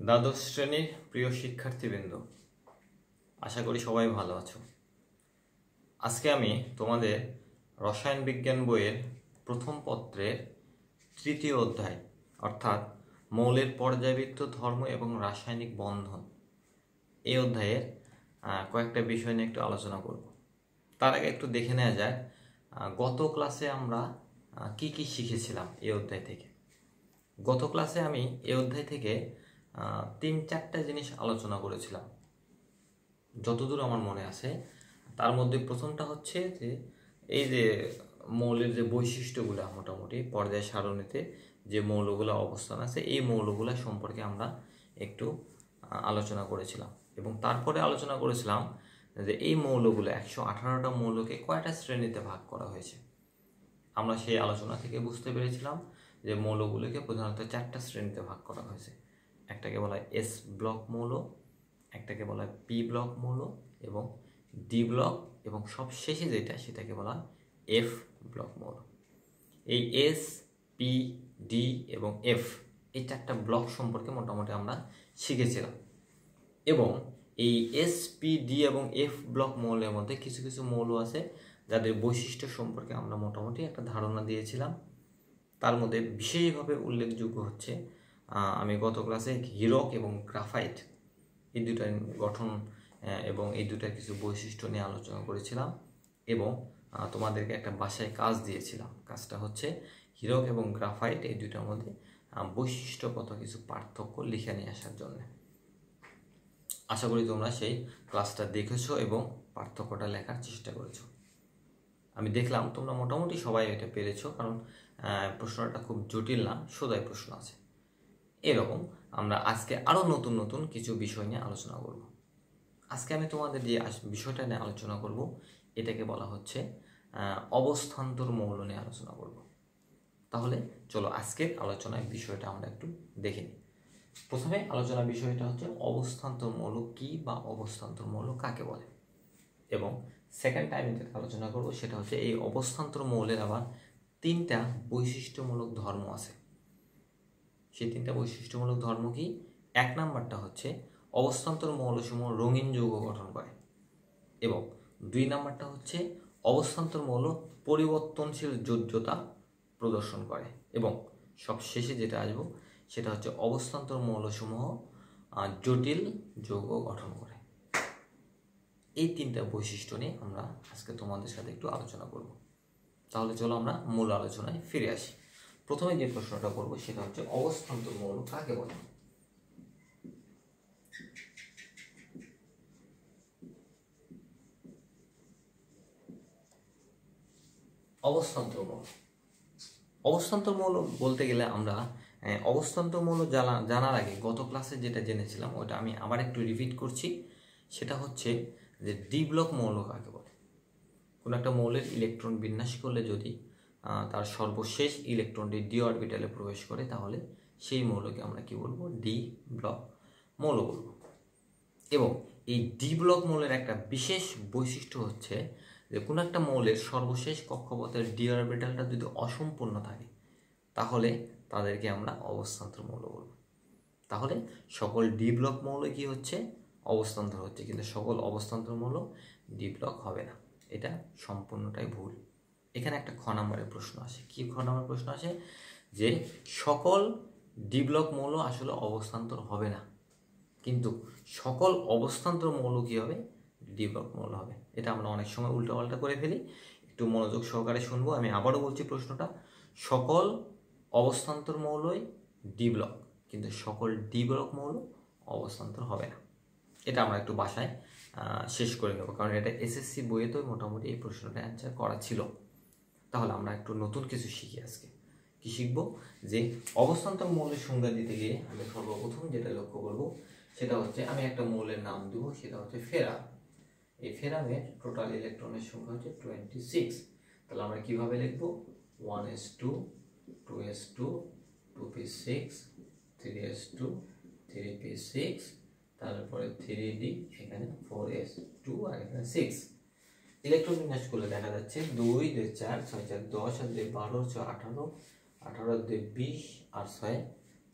দ্বাদশ শ্রেণীর প্রিয় শিক্ষার্থীবৃন্দ, আশা করি সবাই ভালো আছো। আজকে আমি তোমাদের রসায়ন বিজ্ঞান বইয়ের প্রথম পত্রের তৃতীয় অধ্যায় অর্থাৎ মৌলের পর্যায়বৃত্ত ধর্ম এবং রাসায়নিক বন্ধন এই অধ্যায়ের কয়েকটা বিষয় নিয়ে একটু আলোচনা করব। তার আগে একটু দেখে নেওয়া যায় গত ক্লাসে আমরা কি কি শিখেছিলাম এই অধ্যায় থেকে। গত ক্লাসে আমি এই অধ্যায় থেকে 3-4টা জিনিস আলোচনা করেছিলাম যতদূর আমার মনে আছে। তার মধ্যে প্রথমটা হচ্ছে যে এই যে মৌলের যে বৈশিষ্ট্যগুলো, মোটামুটি পর্যায় সারণীতে যে মৌলগুলো অবস্থান আছে এই মৌলগুলো সম্পর্কে আমরা একটু আলোচনা করেছিলাম এবং তারপরে আলোচনা করেছিলাম যে এই মৌলগুলো 118টা মৌলকে কয়টা শ্রেণীতে ভাগ করা হয়েছে। আমরা সেই আলোচনা থেকে বুঝতে পেরেছিলাম যে মৌলগুলোকে প্রধানত 4টা শ্রেণীতে ভাগ করা হয়েছে। একটাকে বলা হয় এস ব্লক মৌল, একটাকে বলা হয় পি ব্লক মৌল এবং ডি ব্লক, এবং সব শেষে যেটা সেটাকে বলা হয় এফ ব্লক মৌল। এই এস, পি, ডি এবং এফ এই 4টা ব্লক সম্পর্কে মোটামুটি আমরা শিখেছিলাম এবং এই এস, পি, ডি এবং এফ ব্লক মৌলের মধ্যে কিছু কিছু মৌল আছে যাদের বৈশিষ্ট্য সম্পর্কে আমরা মোটামুটি একটা ধারণা দিয়েছিলাম। তার মধ্যে বিশেষভাবে উল্লেখযোগ্য হচ্ছে আমি গত ক্লাসে হিরক এবং গ্রাফাইট এই দুটার গঠন এবং এই দুটার কিছু বৈশিষ্ট্য নিয়ে আলোচনা করেছিলাম এবং তোমাদেরকে একটা বাসায় কাজ দিয়েছিলাম। কাজটা হচ্ছে হিরক এবং গ্রাফাইট এই দুটার মধ্যে বৈশিষ্ট্যগত কিছু পার্থক্য লিখে নিয়ে আসার জন্য। আশা করি তোমরা সেই ক্লাসটা দেখেছো এবং পার্থক্যটা লেখার চেষ্টা করেছো। আমি দেখলাম তোমরা মোটামুটি সবাই এটা পেরেছো, কারণ প্রশ্নটা খুব জটিল না, সোজাই প্রশ্ন আছে। এরকম আমরা আজকে আরও নতুন নতুন কিছু বিষয় নিয়ে আলোচনা করব। আজকে আমি তোমাদের যে বিষয়টা নিয়ে আলোচনা করব এটাকে বলা হচ্ছে অবস্থান্তর মৌল নিয়ে আলোচনা করব। তাহলে চলো আজকের আলোচনার বিষয়টা আমরা একটু দেখে নিই। প্রথমে আলোচনার বিষয়টা হচ্ছে অবস্থান্তর মৌল কি বা অবস্থান্তর মৌল কাকে বলে, এবং সেকেন্ড টাইম যেটা আলোচনা করব সেটা হচ্ছে এই অবস্থান্তর মৌলের আবার 3টা বৈশিষ্ট্যমূলক ধর্ম আছে। সেই 3টা বৈশিষ্ট্যমূলক ধর্ম কি? 1 নাম্বারটা হচ্ছে অবস্থান্তর মৌলসমূহ রঙিন যৌগ গঠন করে, এবং 2 নাম্বারটা হচ্ছে অবস্থান্তর মৌল পরিবর্তনশীল যোজ্যতা প্রদর্শন করে, এবং সবশেষে যেটা আসবো সেটা হচ্ছে অবস্থান্তর মৌলসমূহ জটিল যৌগ গঠন করে। এই 3টা বৈশিষ্ট্য নিয়ে আমরা আজকে তোমাদের সাথে একটু আলোচনা করব। তাহলে চলো আমরা মূল আলোচনায় ফিরে আসি। প্রথমে যে প্রশ্নটা করব সেটা হচ্ছে অবস্থান্তর মৌল কাকে বলে। অবস্থান্তর মৌল, অবস্থান্তর মৌল বলতে গেলে আমরা অবস্থান্তর মৌল জানার আগে গত ক্লাসে যেটা জেনেছিলাম ওটা আমি আবার একটু রিপিট করছি। সেটা হচ্ছে যে ডি ব্লক মৌল কাকে বলে। কোনো একটা মৌলের ইলেকট্রন বিন্যাস করলে যদি তার সর্বশেষ ইলেকট্রনটি ডি অরবিটালে প্রবেশ করে তাহলে সেই মৌলকে আমরা কি বলবো? ডি ব্লক মৌল বলবো। এবং এই ডি ব্লক মৌলের একটা বিশেষ বৈশিষ্ট্য হচ্ছে যে কোনো একটা মৌলের সর্বশেষ কক্ষপথের ডি অরবিটালটা যদি অসম্পূর্ণ থাকে তাহলে তাদেরকে আমরা অবস্থান্তর মৌল বলবো। তাহলে সকল ডি ব্লক মৌল কি হচ্ছে? অবস্থান্তর হচ্ছে, কিন্তু সকল অবস্থান্তর মৌল ডি ব্লক হবে না। এটা সম্পূর্ণটাই ভুল। এখানে একটা খ নাম্বারের প্রশ্ন আসে। কি খ নাম্বার প্রশ্ন আসে? যে সকল ডি ব্লক মৌল আসলে অবস্থান্তর হবে না, কিন্তু সকল অবস্থান্তর মৌল কি হবে? ডি ব্লক মৌল হবে। এটা আমরা অনেক সময় উল্টাপাল্টা করে ফেলি, একটু মনোযোগ সহকারে শুনবো। আমি আবারও বলছি প্রশ্নটা, সকল অবস্থান্তর মৌলই ডি ব্লক, কিন্তু সকল ডি ব্লক মৌল অবস্থান্তর হবে না। এটা আমরা একটু বাসায় শেষ করে নেব, কারণ এটা এসএসসি বইয়ে তো মোটামুটি এই প্রশ্নটা অ্যান্সার করা ছিল। তাহলে আমরা একটু নতুন কিছু শিখি আজকে। কি শিখবো? যে অবস্থান্তর মৌলের সংজ্ঞা দিতে গিয়ে আমি সর্বপ্রথম যেটা লক্ষ্য করব সেটা হচ্ছে আমি একটা মৌলের নাম দেব, সেটা হচ্ছে ফেরাম। এই ফেরামের টোটাল ইলেকট্রনের সংখ্যা হচ্ছে 26। তাহলে আমরা কিভাবে লিখবো? 1s2 2s2 2p6 3s2 3p6, তারপরে 3d, এখানে 4s2 আর এখানে 6। ইলেকট্রন বিন্যাস করলে দেখা যাচ্ছে 2 2 4 6 4 10 আর 2 12 6 18 18 2 20 আর 6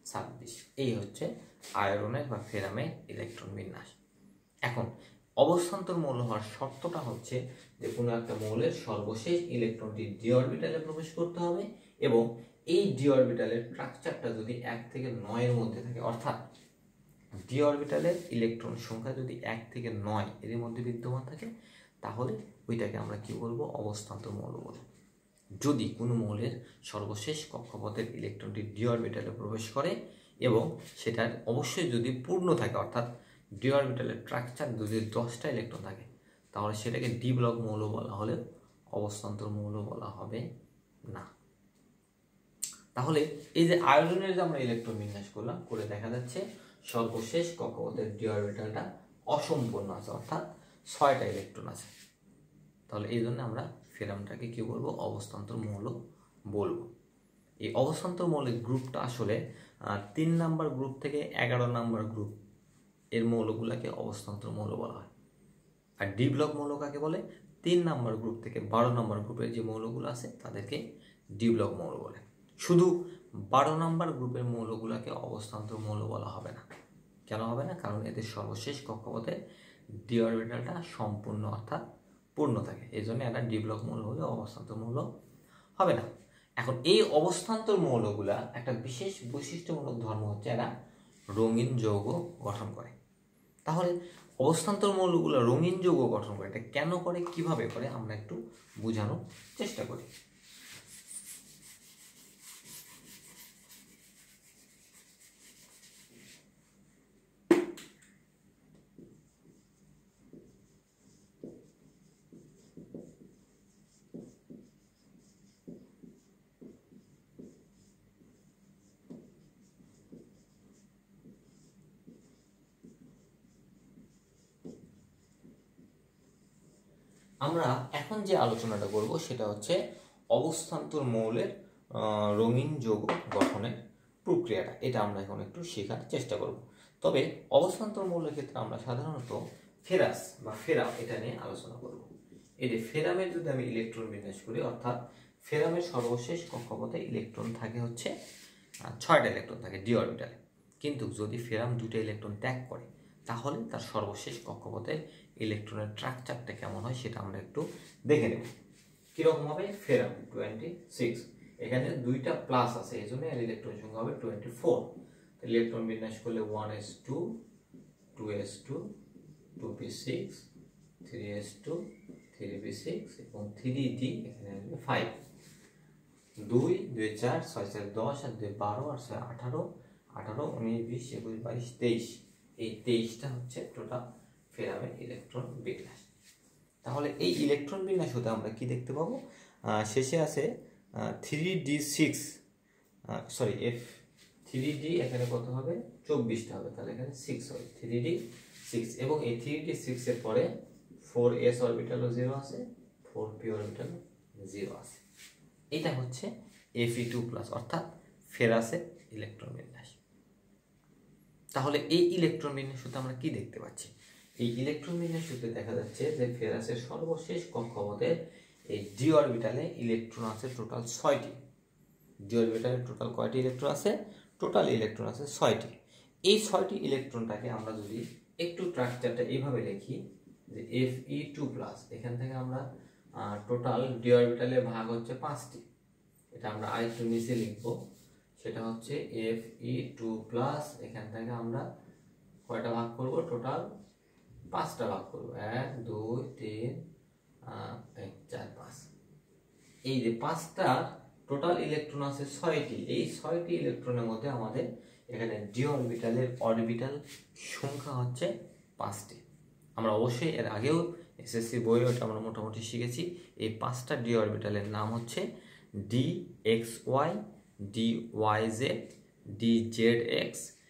26। এই হচ্ছে আয়রনের বা ফেরামের ইলেকট্রন বিন্যাস। এখন অবস্থান্তর মৌল হওয়ার শর্তটা হচ্ছে যে কোনো একটা মৌলের সর্বশেষ ইলেকট্রনটি ডি অরবিটালে প্রবেশ করতে হবে এবং এই ডি অরবিটালের স্ট্রাকচারটা যদি 1 থেকে 9 এর মধ্যে থাকে, অর্থাৎ ডি অরবিটালের ইলেকট্রন সংখ্যা যদি 1 থেকে 9 এর মধ্যে বিদ্যমান থাকে, তাহলে ওইটাকে আমরা কি বলবো? অবস্থান্তর মৌল বলবো। যদি কোনো মৌলের সর্বশেষ কক্ষপথের ইলেকট্রনটি ডি অরবিটালে প্রবেশ করে এবং সেটার অবশ্যই যদি পূর্ণ থাকে, অর্থাৎ ডি অরবিটালের স্ট্রাকচার যদি 10টা ইলেকট্রন থাকে, তাহলে সেটাকে ডি ব্লক মৌল বলা হলে অবস্থান্তর মৌল বলা হবে না। তাহলে এই যে আয়োজনের যে আমরা ইলেকট্রন বিন্যাস করলাম, করে দেখা যাচ্ছে সর্বশেষ কক্ষপথের ডি অরবিটালটা অসম্পূর্ণ আছে, অর্থাৎ 6টা ইলেকট্রন আছে। তাহলে এই জন্য আমরা ফেরামটাকে কি বলবো? অবস্থান্তর মৌল বলবো। এই অবস্থান্তর মৌলের গ্রুপটা আসলে 3 নাম্বার গ্রুপ থেকে 11 নাম্বার গ্রুপ এর মৌলগুলোকে অবস্থান্তর মৌল বলা হয়। আর ডি ব্লক মৌল কাকে বলে? 3 নাম্বার গ্রুপ থেকে 12 নাম্বার গ্রুপের যে মৌলগুলো আছে তাদেরকে ডি ব্লক মৌল বলে। শুধু 12 নাম্বার গ্রুপের মৌলগুলোকে অবস্থান্তর মৌল বলা হবে না। কেন হবে না? কারণ এদের সর্বশেষ কক্ষপথে ডি অরবিটালটা সম্পূর্ণ অর্থাৎ পূর্ণ থাকে, এই জন্য এরা ডি ব্লক মৌল হলে অবস্থান্তর মৌল হবে না। এখন এই অবস্থান্তর মৌলগুলা একটা বিশেষ বৈশিষ্ট্যমূলক ধর্ম হচ্ছে এরা রঙিন যৌগ গঠন করে। তাহলে অবস্থান্তর মৌলগুলো রঙিন যৌগ গঠন করে, এটা কেন করে, কিভাবে করে, আমরা একটু বোঝানোর চেষ্টা করি। আমরা এখন যে আলোচনাটা করব সেটা হচ্ছে অবস্থান্তর মৌলের রঙিন যৌগ গঠনের প্রক্রিয়াটা। এটা আমরা এখন একটু শেখার চেষ্টা করব। তবে অবস্থান্তর মৌলের ক্ষেত্রে আমরা সাধারণত ফেরাস বা ফেরাম এটা নিয়ে আলোচনা করব। এই যে ফেরামের যদি আমি ইলেকট্রন বিন্যাস করি, অর্থাৎ ফেরামের সর্বশেষ কক্ষপথে ইলেকট্রন থাকে হচ্ছে 6টা ইলেকট্রন থাকে ডি অরবিটালে। কিন্তু যদি ফেরাম 2টা ইলেকট্রন ত্যাগ করে, তাহলে তার সর্বশেষ কক্ষপথে ইলেকট্রনের স্ট্রাকচারটা কেমন হয় সেটা আমরা একটু দেখে নেব। কিরকম হবে? ফেরাম 26, এখানে 2টা প্লাস আছে, এই জন্য এর ইলেকট্রন সংখ্যা হবে 24। ইলেকট্রন বিন্যাস করলে 1s2 2s2 2p6 3s2 3p6 এবং 3d এখানে আসবে 5। 2 2 4 6 4 10 আর 2 12 আর 6 18 18 19 20 21 22 23, এই 23টা হচ্ছে টোটাল ফেরামের ইলেকট্রন বিন্যাস। তাহলে এই ইলেকট্রন বিন্যাস হতে আমরা কি দেখতে পাবো? শেষে আছে 3d6, সরি f 3d এখানে কত হবে? 24টা হবে, তাহলে এখানে 6 হবে, 3d6। এবং এই 3d6 এর পরে 4s অরবিটালও 0 আছে, 4p অরবিটালও 0 আছে। এটা হচ্ছে Fe2+, অর্থাৎ ফেরাসের ইলেকট্রন বিন্যাস। তাহলে এই ইলেকট্রন বিন্যাস হতে আমরা কি দেখতে পাচ্ছি? এই ইলেকট্রন বিন্যাস হতে দেখা যাচ্ছে যে ফেরাসের সর্বশেষ কক্ষপথে এই ডি অরবিটালে ইলেকট্রন আছে টোটাল 6টি। ডি অরবিটালে টোটাল কয়টি ইলেকট্রন আছে? টোটাল ইলেকট্রন আছে 6টি। এই 6টি ইলেকট্রনটাকে আমরা যদি একটু স্ট্রাকচারটা এইভাবে লিখি যে Fe2+, এখান থেকে আমরা টোটাল ডি অরবিটালে ভাগ হচ্ছে 5টি। এটা আমরা আরেকটু নিচে লিখবো, সেটা হচ্ছে Fe2+, এখান থেকে আমরা কয়টা ভাগ করব? টোটাল 5টা ভাগ করব, 1 2 3 4 5। এই যে 5টা টোটাল ইলেকট্রন আছে 6টি, এই 6টি ইলেকট্রনের মধ্যে আমাদের এখানে ডি অরবিটালের অরবিটাল সংখ্যা হচ্ছে 5টি। আমরা অবশ্যই এর আগেও এসএসসি বইয়ে ওটা আমরা মোটামুটি শিখেছি। এই 5টা ডি অরবিটালের নাম হচ্ছে DXY, DYZ, DZX,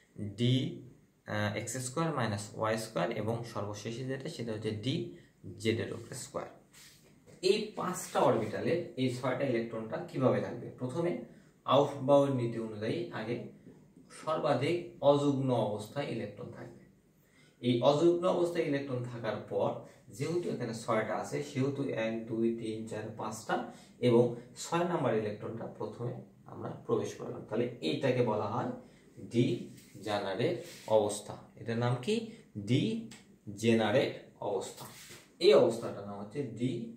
DX² -y² এবং সর্বশেষে যেটা সেটা হচ্ছে DZ²। এই 5টা অরবিটালে এই 6টা ইলেকট্রনটা কিভাবে থাকবে? প্রথমে আউফবাউয়ের নীতি অনুযায়ী আগে সর্বাধিক অযুগ্ম অবস্থায় ইলেকট্রন থাকবে। এই অযুগ্ম অবস্থায় ইলেকট্রন থাকার পর যেহেতু এখানে 6টা আছে, সেহেতু 1 2 3 4 5টা এবং 6 নাম্বার ইলেকট্রনটা প্রথমে আমরা প্রবেশ করলাম, তাহলে এইটাকে বলা হয় ডিজেনারেট অবস্থা। এটার নাম কি? ডিজেনারেট অবস্থা। এই অবস্থাটার নাম হচ্ছে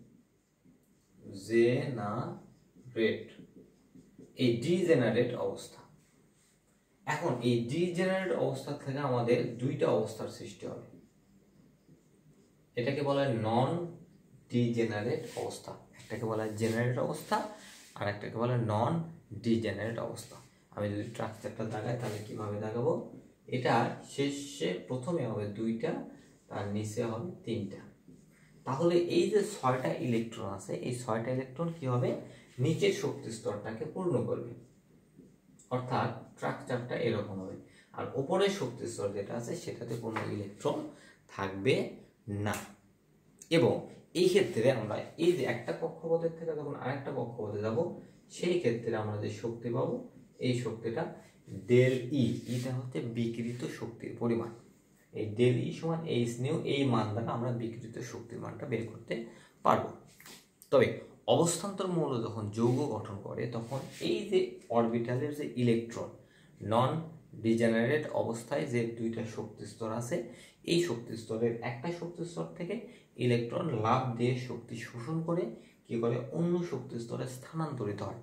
ডিজেনারেট, এই ডিজেনারেট অবস্থা। এখন এই ডিজেনারেট অবস্থা থেকে আমাদের দুইটা অবস্থার সৃষ্টি হবে। এটাকে বলা হয় নন ডিজেনারেট অবস্থা। একটাকে বলা হয় জেনারেট অবস্থা, আর একটাকে বলা হয় নন ডিজেনারেট অবস্থা। আমি যদি স্ট্রাকচারটা দাগাই তাহলে কিভাবে দাগাবো? এটা শেষে প্রথমে হবে 2টা, তার নিচে হবে 3টা। তাহলে এই যে 6টা ইলেকট্রন আছে, এই 6টা ইলেকট্রন কি হবে? নিচের শক্তি স্তরটাকে পূর্ণ করবে, অর্থাৎ স্ট্রাকচারটা এরকম হবে। আর উপরের শক্তি স্তর যেটা আছে সেটাতে কোনো ইলেকট্রন থাকবে না। এবং এই ক্ষেত্রে আমরা এই যে একটা কক্ষপথের থেকে যখন আরেকটা কক্ষপথে যাব, সেই ক্ষেত্রে আমরা যে শক্তি পাবো, এই শক্তিটা ডেল ই, এটা হচ্ছে বিকৃত শক্তির পরিমাণ। এই ডেল ই সমান এইচ নিউ, এই মান দ্বারা আমরা বিকৃত শক্তির মানটা বের করতে পারবো। তবে অবস্থান্তর মৌল যখন যৌগ গঠন করে তখন এই যে অরবিটালের যে ইলেকট্রন, নন ডিজেনারেট অবস্থায় যে 2টা শক্তি স্তর আছে, এই শক্তি স্তরের একটা শক্তি স্তর থেকে ইলেকট্রন লাফ দিয়ে শক্তি শোষণ করে কি করে? অন্য শক্তি স্তরে স্থানান্তরিত হয়।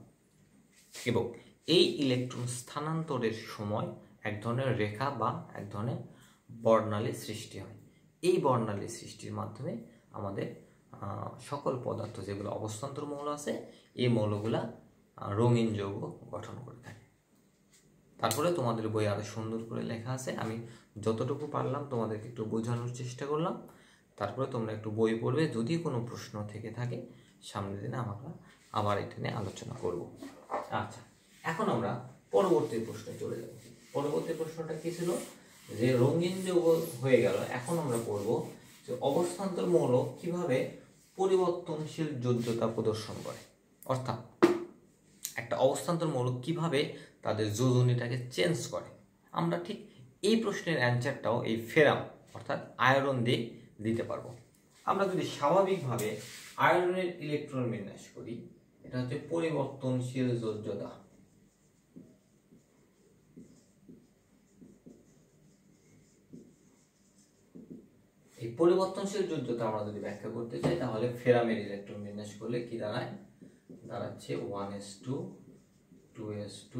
এবং এই ইলেকট্রন স্থানান্তরের সময় এক ধরনের রেখা বা এক ধরনের বর্ণালী সৃষ্টি হয়। এই বর্ণালী সৃষ্টির মাধ্যমে আমাদের সকল পদার্থ যেগুলো অবস্থান্তর মৌল আছে, এই মৌলগুলা রঙিন যৌগ গঠন করে থাকে। তারপরে তোমাদের বই আরো সুন্দর করে লেখা আছে, আমি যতটুকু পারলাম তোমাদেরকে একটু বোঝানোর চেষ্টা করলাম। তারপরে তোমরা একটু বই পড়বে, যদি কোনো প্রশ্ন থেকে থাকে সামনের দিনে আমরা আবার এটা নিয়ে আলোচনা করব। আচ্ছা, এখন আমরা পরবর্তী প্রশ্নে চলে যাব। পরবর্তী প্রশ্নটা কি ছিল? যে রঙিন যৌগ হয়ে গেল, এখন আমরা পড়ব যে অবস্থান্তর মৌল কিভাবে পরিবর্তনশীল যোজ্যতা প্রদর্শন করে, অর্থাৎ একটা অবস্থান্তর মৌল কিভাবে তাদের যোজনীটাকে চেঞ্জ করে। আমরা ঠিক এই প্রশ্নের অ্যান্সারটাও এই ফেরাম অর্থাৎ আয়রন দিয়ে দিতে পারবো। আমরা যদি স্বাভাবিকভাবে আয়রনের ইলেকট্রন বিন্যাস করি, এটা হচ্ছে পরিবর্তনশীল যোজ্যতা। এই পরিবর্তনশীল যোজ্যতা আমরা যদি ব্যাখ্যা করতে চাই, তাহলে ফেরামের ইলেকট্রন বিন্যাস করলে কি দাঁড়ায়? দাঁড়াচ্ছে 1s2 2s2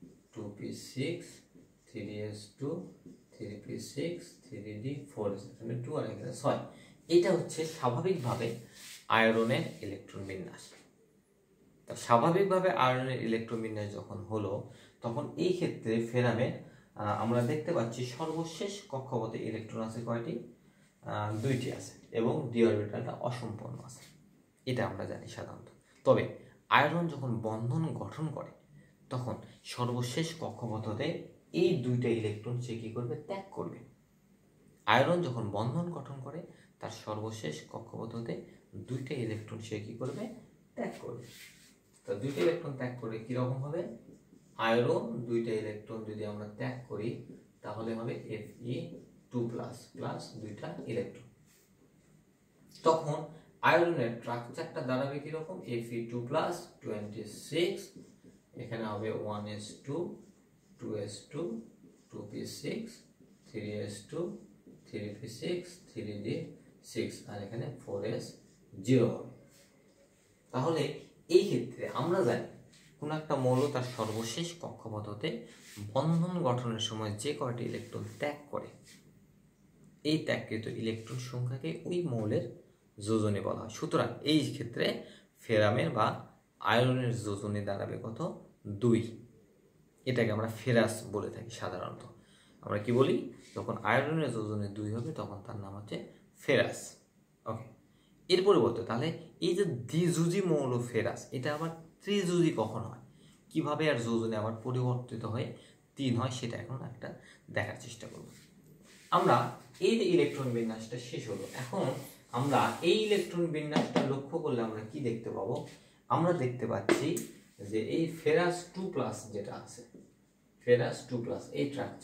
2p6 3s2 3p6 3d 4s, এখানে 2 আর এখানে 6। এটা হচ্ছে স্বাভাবিকভাবে আয়রনের ইলেকট্রন বিন্যাস। তা স্বাভাবিকভাবে আয়রনের ইলেকট্রন বিন্যাস যখন হলো, তখন এই ক্ষেত্রে ফেরামে আমরা দেখতে পাচ্ছি সর্বশেষ কক্ষপথে ইলেকট্রন আছে কয়টি? 2টি আছে, এবং ডি অরবিটালটা অসম্পূর্ণ আছে, এটা আমরা জানি সাধারণত। তবে আয়রন যখন বন্ধন গঠন করে তখন সর্বশেষ কক্ষপথে এই 2টা ইলেকট্রন সে কি করবে? ত্যাগ করবে। আয়রন যখন বন্ধন গঠন করে তার সর্বশেষ কক্ষপথে 2টা ইলেকট্রন সে কি করবে? ত্যাগ করবে। তো 2টা ইলেকট্রন ত্যাগ করে কিরকম হবে? আয়রন 2টা ইলেকট্রন যদি আমরা ত্যাগ করি তাহলে হবে Fe2+ প্লাস 2টা ইলেকট্রন। তখন আয়রনের স্ট্রাকচারটা দাঁড়াবে কিরকম? Fe2+ 26, এখানে হবে 1s2 2s2 2p6 3s2 3p6 3d6, আর এখানে 4s0 হবে। তাহলে এই ক্ষেত্রে আমরা জানি কোন একটা মৌল তার সর্বশেষ কক্ষপথে বন্ধন গঠনের সময় যে কয়টি ইলেকট্রন ত্যাগ করে, এই ত্যাগকৃত ইলেকট্রন সংখ্যাকে ওই মৌলের যোজনী বলা হয়। সুতরাং এই ক্ষেত্রে ফেরামের বা আয়রনের যোজনী দাঁড়াবে কত? 2। এটাকে আমরা ফেরাস বলে থাকি সাধারণত। আমরা কি বলি? যখন আয়রনের যোজনী 2 হবে তখন তার নাম হচ্ছে ফেরাস। ওকে, এর পরিবর্তে তাহলে এই যে দ্বিযুজি মৌল ফেরাস, এটা আবার ত্রিযুজি কখন হয়, কিভাবে আর যোজনী আবার পরিবর্তিত হয়ে 3 হয়, সেটা এখন একটা দেখার চেষ্টা করব। আমরা এই যে ইলেকট্রন বিন্যাসটা শেষ হলো, এখন আমরা এই ইলেকট্রন বিন্যাসটা লক্ষ্য করলে আমরা কি দেখতে পাবো? আমরা দেখতে পাচ্ছি যে এই Fe2+ যেটা আছে, Fe2+, এই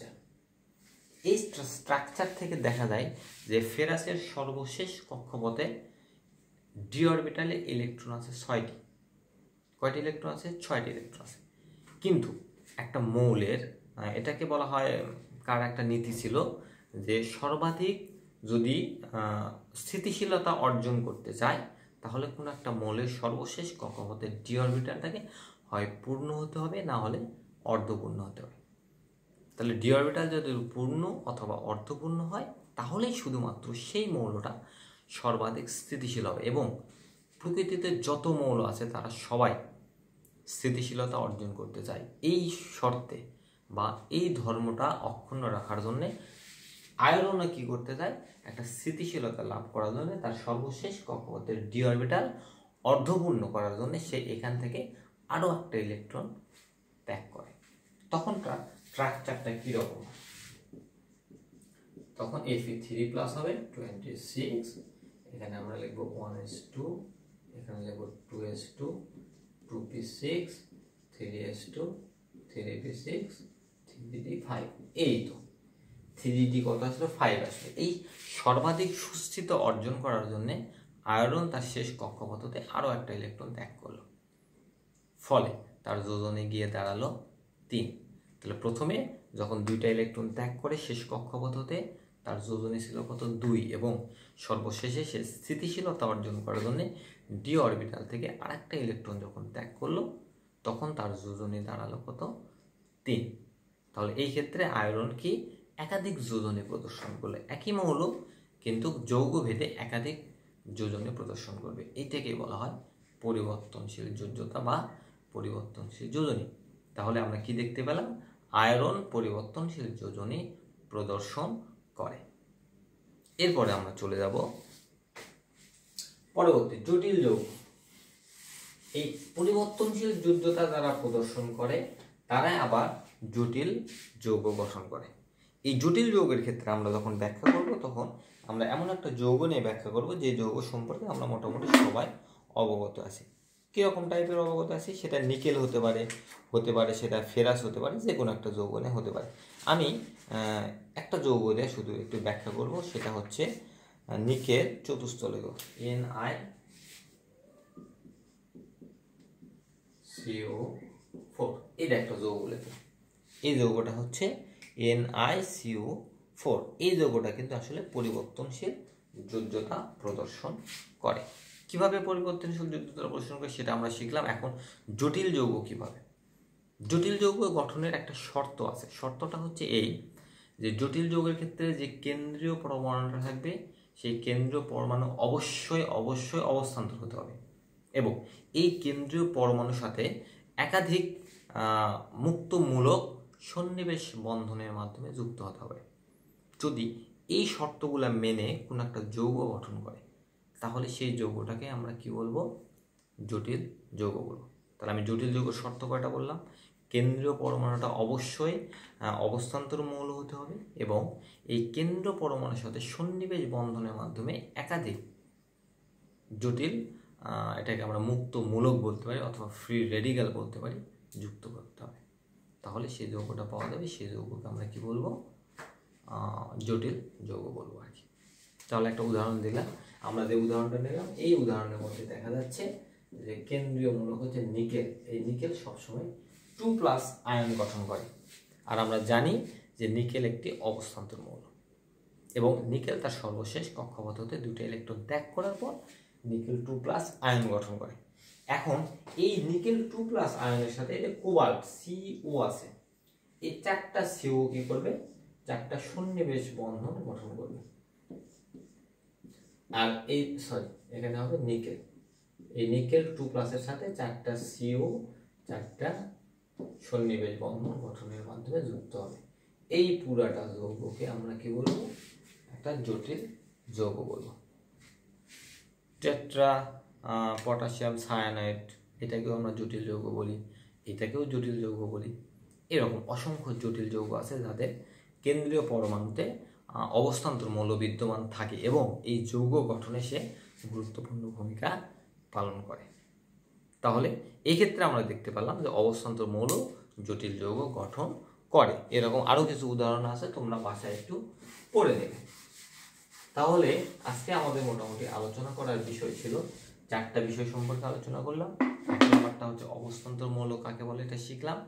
স্ট্রাকচার থেকে দেখা যায় যে ফেরাসের সর্বশেষ কক্ষপথে ডি অরবিটালে ইলেকট্রন আছে 6টি। কয়টি ইলেকট্রন আছে? 6টি ইলেকট্রন আছে। কিন্তু একটা মৌলের এটাকে বলা হয়, কার একটা নীতি ছিল যে সর্বাধিক যদি স্থিতিশীলতা অর্জন করতে চায় তাহলে কোনো একটা মৌলের সর্বশেষ কক্ষপথের ডি অরবিটালটাকে হয় পূর্ণ হতে হবে, না হলে অর্ধপূর্ণ হতে হবে। তাহলে ডি অরবিটাল যদি পূর্ণ অথবা অর্ধপূর্ণ হয় তাহলেই শুধুমাত্র সেই মৌলটা সর্বাধিক স্থিতিশীল হবে, এবং প্রকৃতিতে যত মৌল আছে তারা সবাই স্থিতিশীলতা অর্জন করতে চায়। এই শর্তে বা এই ধর্মটা অক্ষুণ্ণ রাখার জন্যে আয়রনও কী করতে চায়, একটা স্থিতিশীলতা লাভ করার জন্য তার সর্বশেষ কক্ষপথের ডি অরবিটাল অর্ধপূর্ণ করার জন্য সে এখান থেকে আরও একটা ইলেকট্রন ত্যাগ করে। তখন তার স্ট্রাকচারটা কীরকম? তখন Fe3+ হবে 26, এখানে আমরা লিখব 1s2, এখানে লিখব 2s2, 2p6, 3s2, 3p6, 3d5। এই তো 3d কত আসলো? 5 আসলো। এই সর্বাধিক সুস্থিত অর্জন করার জন্য আয়রন তার শেষ কক্ষপথে আরও একটা ইলেকট্রন ত্যাগ করলো, ফলে তার যোজনে গিয়ে দাঁড়ালো 3। তাহলে প্রথমে যখন 2টা ইলেকট্রন ত্যাগ করে শেষ কক্ষপথে তার যোজনে ছিল কত? 2, এবং সর্বশেষে সে স্থিতিশীলতা অর্জন করার জন্য ডি অরবিটাল থেকে আরেকটা ইলেকট্রন যখন ত্যাগ করলো তখন তার যোজনে দাঁড়ালো কত? 3। তাহলে এই ক্ষেত্রে আয়রন কি একাধিক যোজনে প্রদর্শন করলে, একই মৌল কিন্তু যৌগভেদে একাধিক যোজনে প্রদর্শন করবে। এইটাকেই বলা হয় পরিবর্তনশীল যোজ্যতা বা পরিবর্তনশীল যোজনী। তাহলে আমরা কি দেখতে পেলাম? আয়রন পরিবর্তনশীল যোজনী প্রদর্শন করে। এরপরে আমরা চলে যাব পরবর্তী জটিল যৌগ। এই পরিবর্তনশীল যোজ্যতা যারা প্রদর্শন করে তারা আবার জটিল যৌগ গঠন করে। এই জটিল যৌগের ক্ষেত্রে আমরা যখন ব্যাখ্যা করব তখন আমরা এমন একটা যৌগ নিয়ে ব্যাখ্যা করব যে যৌগ সম্পর্কে আমরা মোটামুটি সবাই অবগত আছি। কীরকম টাইপের অবগত আছি? সেটা নিকেল হতে পারে সেটা ফেরাস হতে পারে, যে কোনো একটা যৌগ নিয়ে হতে পারে। আমি একটা যৌগ দিয়ে শুধু একটু ব্যাখ্যা করব, সেটা হচ্ছে নিকেল চতুস্থলক NiCO4। এটা একটা যৌগ লেখে, এই যৌগটা হচ্ছে NiCO4। এই যৌগটা কিন্তু আসলে পরিবর্তনশীল যোজ্যতা প্রদর্শন করে। কিভাবে পরিবর্তনশীল যোজ্যতা প্রদর্শন করে সেটা আমরা শিখলাম। এখন জটিল যৌগ কিভাবে? জটিল যৌগ গঠনের একটা শর্ত আছে। শর্তটা হচ্ছে এই যে জটিল যৌগের ক্ষেত্রে যে কেন্দ্রীয় পরমাণুটা থাকবে সেই কেন্দ্রীয় পরমাণু অবশ্যই অবস্থান্তর হতে হবে, এবং এই কেন্দ্রীয় পরমাণুর সাথে একাধিক মুক্তমূলক সন্নিবেশ বন্ধনের মাধ্যমে যুক্ত হতে হবে। যদি এই শর্তগুলো মেনে কোনো একটা যৌগ গঠন করে তাহলে সেই যৌগটাকে আমরা কি বলবো? জটিল যৌগ বলবো। তাহলে আমি জটিল যৌগের শর্ত কয়টা বললাম? কেন্দ্রীয় পরমাণুটা অবশ্যই অবস্থান্তর মৌল হতে হবে, এবং এই কেন্দ্র পরমাণুর সাথে সন্নিবেশ বন্ধনের মাধ্যমে একাধিক জটিল, এটাকে আমরা মুক্ত মূলক বলতে পারি অথবা ফ্রি রেডিক্যাল বলতে পারি, যুক্ত করতে হবে। তাহলে সেই যৌগটা পাওয়া যাবে, সেই যৌগকে আমরা কি বলবো? জটিল যৌগ বলবো আর কি। তাহলে একটা উদাহরণ দিলাম, আমরা যে উদাহরণটা নিলাম এই উদাহরণের মধ্যে দেখা যাচ্ছে যে কেন্দ্রীয় মূলক হচ্ছে নিকেল। এই নিকেল সবসময় 2+ আয়ন গঠন করে, আর আমরা জানি যে নিকেল একটি অবস্থান্তর মৌল, এবং নিকেল তার সর্বশেষ কক্ষপথে 2টা ইলেকট্রন ত্যাগ করার পর নিকেল 2+ আয়ন গঠন করে। এখন এই নিকেল 2+ আয়নের সাথে এটা কোবাল্ট CO আছে, এই 4টা CO কি করবে? 4টা সন্নিবেশ বন্ধন গঠন করবে। আর এই এখানে হবে নিকেল, এই নিকেল 2+ এর সাথে 4টা CO 4টা সন্নিবেশ বন্ধন গঠনের মাধ্যমে যুক্ত হবে। এই পুরাটা যৌগকে আমরা কি বলবো? একটা জটিল যৌগ বলবো। টেট্রা পটাশিয়াম সায়ানাইড, এটাকেও আমরা জটিল যৌগ বলি, এটাকেও জটিল যৌগ বলি। এরকম অসংখ্য জটিল যৌগ আছে যাদের কেন্দ্রীয় পরমাণুতে অবস্থান্তর মৌল বিদ্যমান থাকে, এবং এই যৌগ গঠনে সে গুরুত্বপূর্ণ ভূমিকা পালন করে। তাহলে এই ক্ষেত্রে আমরা দেখতে পেলাম যে অবস্থান্তর মৌল জটিল যৌগ গঠন করে। এরকম আরও কিছু উদাহরণ আছে, তোমরা বাসায় একটু পড়ে নেবে। তাহলে আজকে আমাদের মোটামুটি আলোচনা করার বিষয় ছিল 4টা বিষয় সম্পর্কে আলোচনা করলাম। 1 নম্বরটা হচ্ছে অবস্থান্তর মৌল কাকে বলে, এটা শিখলাম।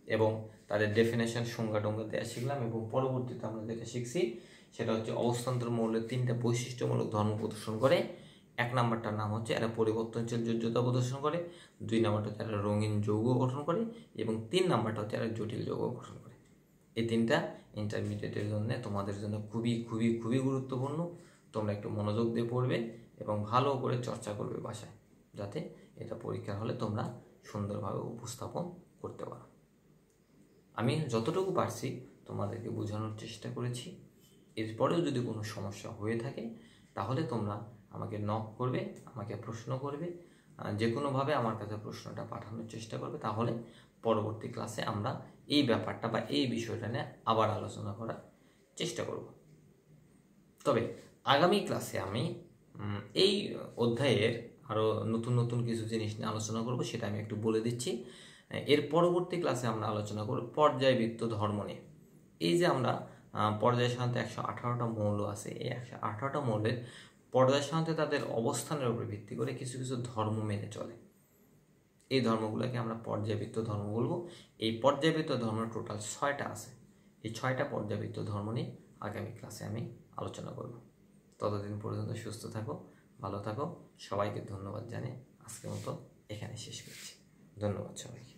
এবং তাদের ডেফিনেশন সংজ্ঞা টঙ্গা দেওয়া শিখলাম। এবং পরবর্তীতে আমরা যেটা শিখছি সেটা হচ্ছে অবস্থান্তর মৌলের 3টা বৈশিষ্ট্যমূলক ধর্ম প্রদর্শন করে। 1 নাম্বারটার নাম হচ্ছে এরা পরিবর্তনশীল যোজ্যতা প্রদর্শন করে, 2 নাম্বারটা হচ্ছে এরা রঙিন যৌগ গঠন করে, এবং 3 নাম্বারটা হচ্ছে এরা জটিল যৌগ গঠন করে। এই 3টা ইন্টারমিডিয়েটের জন্য তোমাদের জন্য খুবই খুবই খুবই গুরুত্বপূর্ণ। তোমরা একটু মনোযোগ দিয়ে পড়বে এবং ভালো করে চর্চা করবে বাসায়, যাতে এটা পরীক্ষার হলে তোমরা সুন্দরভাবে উপস্থাপন করতে পারো। আমি যতটুকু পারছি তোমাদেরকে বোঝানোর চেষ্টা করেছি। এরপরেও যদি কোনো সমস্যা হয়ে থাকে তাহলে তোমরা আমাকে নক করবে, আমাকে প্রশ্ন করবে, যে কোনোভাবে আমার কাছে প্রশ্নটা পাঠানোর চেষ্টা করবে। তাহলে পরবর্তী ক্লাসে আমরা এই ব্যাপারটা বা এই বিষয়টা নিয়ে আবার আলোচনা করার চেষ্টা করব। তবে আগামী ক্লাসে আমি এই অধ্যায়ের আরও নতুন নতুন কিছু জিনিস নিয়ে আলোচনা করব, সেটা আমি একটু বলে দিচ্ছি। এর পরবর্তী ক্লাসে আমরা আলোচনা করব পর্যায়বৃত্ত ধর্ম নিয়ে। এই যে আমরা পর্যায় সারণীতে 118টা মৌল আছে, এই 118টা মৌলের পর্যায় সারণীতে তাদের অবস্থানের উপর ভিত্তি করে কিছু কিছু ধর্ম মেনে চলে। এই ধর্মগুলোকে আমরা পর্যায়বৃত্ত ধর্ম বলবো। এই পর্যায়বৃত্ত ধর্ম টোটাল 6টা আছে। এই 6টা পর্যায়বৃত্ত ধর্ম নিয়ে আগামী ক্লাসে আমি আলোচনা করব। ততদিন পর্যন্ত সুস্থ থাকো, ভালো থাকো। সবাইকে ধন্যবাদ জানিয়ে আজকের মতো এখানে শেষ করছি। ধন্যবাদ সবাইকে।